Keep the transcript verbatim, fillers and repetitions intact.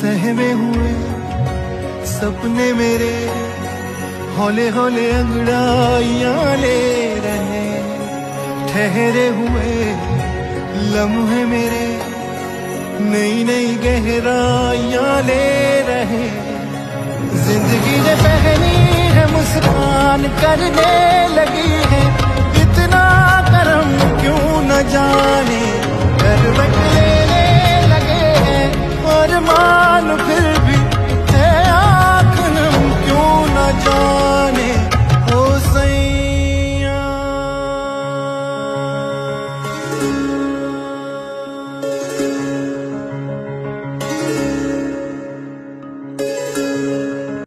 सहमे हुए सपने मेरे हौले हौले अंगड़ाइयां ले रहे, ठहरे हुए लम्हे मेरे नई नई गहराइयां ले रहे। जिंदगी ने पहनी है मुस्कान करने लगी है, इतना करम क्यों न जाने कर बदले